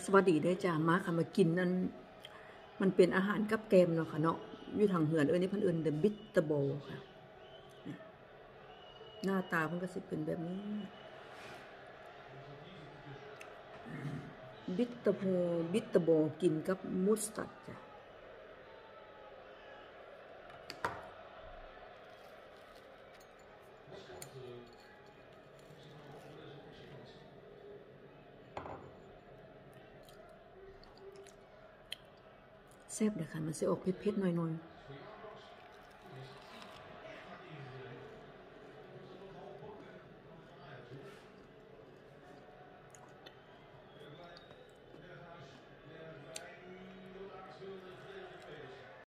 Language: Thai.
สวัสดีได้จ้ามาค่ะมากินนั่นมันเป็นอาหารกับแกมเนาะค่ะเนาะอยู่ทางเหือนนี่เพิ่นเอิ้น The Bitter Bowl ค่ะหน้าตาเพิ่นก็สิเป็นแบบนี้ Bitter Bowl กินกับมัสตาร์ดจ้ะแซ่บเลยค่ะมันสิออกเผ็ดๆหน่อยๆ